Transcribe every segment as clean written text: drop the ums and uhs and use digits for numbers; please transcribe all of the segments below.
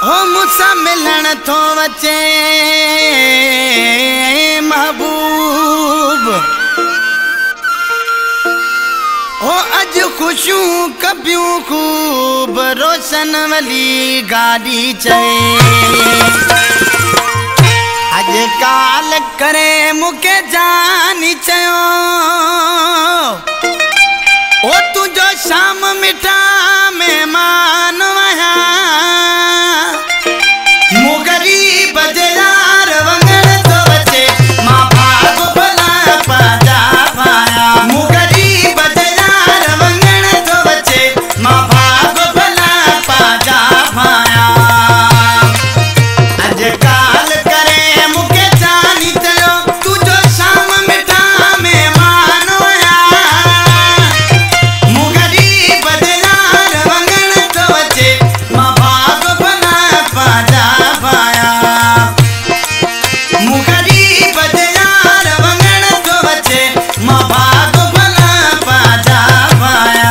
हो मुसा मिलन थो वचे महबूब हो अज खुशूं कबियूं खूब रोशन वली गाड़ी चए अज काल करे मुके जानी चयो ओ तुझो शाम मिठा मेहमान वया मुगरी बजयार वंगण तो बचे मां भाग भला पाजा पाया मुगरी बजयार वंगण तो बचे मां भाग भला पाजा पाया अज काल करे मुके जानी चयो तुझो शाम मिठा मेहमान वया मुगरी बजयार वंगण तो बचे मां भाग भला पाजा पाया मुगरी बजयार वंगण तो बचे मां भाग भला पाजा पाया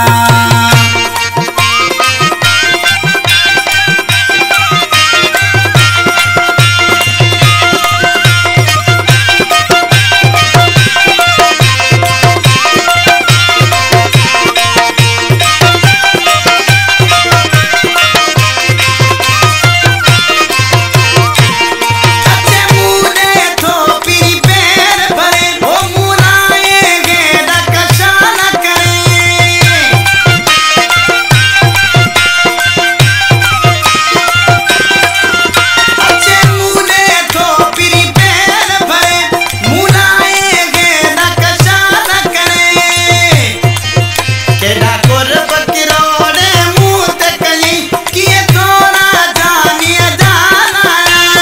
अच्छे मुने थो पीरी पैर भरे ओ मुराए गे डकशा न करे अच्छे मुने थो पीरी पैर भरे मुराए गे डकशा न करे केड़ा कुर्ब किरोड़े मुंह ते कहीं किए थोड़ा जानी जाना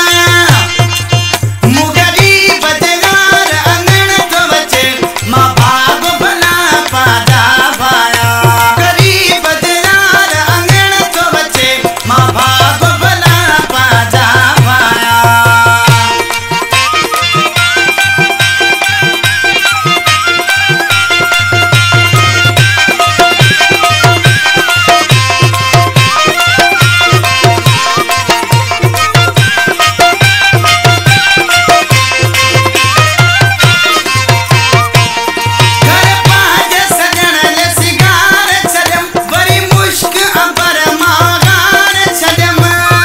मुगरी बजयार अंगण तो बचे मां भाग भला पाजा पाया मुगरी बजयार अंगण तो बचे मां भाग भला पाजा पाया घर पाज सजण ले सिगार छॾियम वरी मुश्क अंबर मागार छॾियम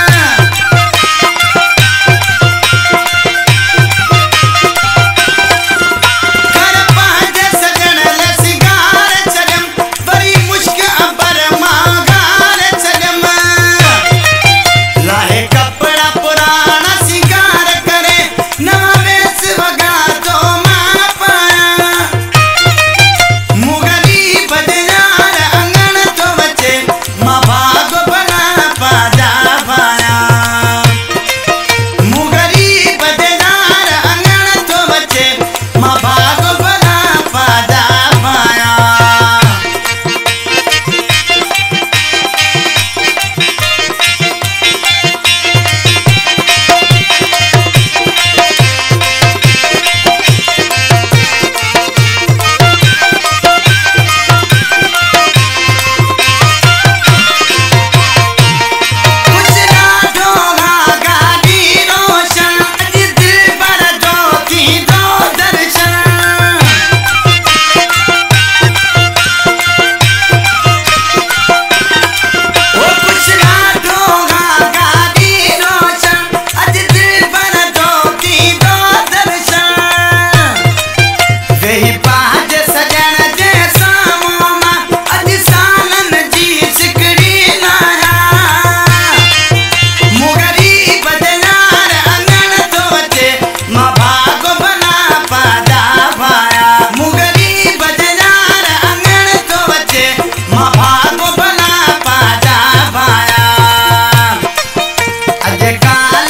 घर पाज सजण ले सिगार छॾियम वरी मुश्क अंबर मागार छॾियम लाहे कपड़ा पुराना सिंगार करे नवा वेस वगा तो मां पाया मुगरी बजयार अंगण तो बचे मां भाग भला पाजा पाया मुगरी बजयार अंगण तो बचे मां भाग भला पाजा पाया कुछ ॾाढो गाड़ी रोशन अज दिल पर जो थी दो दर्शन ओ कुछ ॾाढो गाड़ी रोशन अज दिल पर जो थी दो दर्शन वेही पाज सजण जे साम्हूं मां अज सालन जी सिकड़ी लाया मुगरी बजयार अंगण तो बचे मां भाग भला पाजा पाया मुगरी बजयार अंगण तो बचे मां भाग भला पाजा पाया अज काल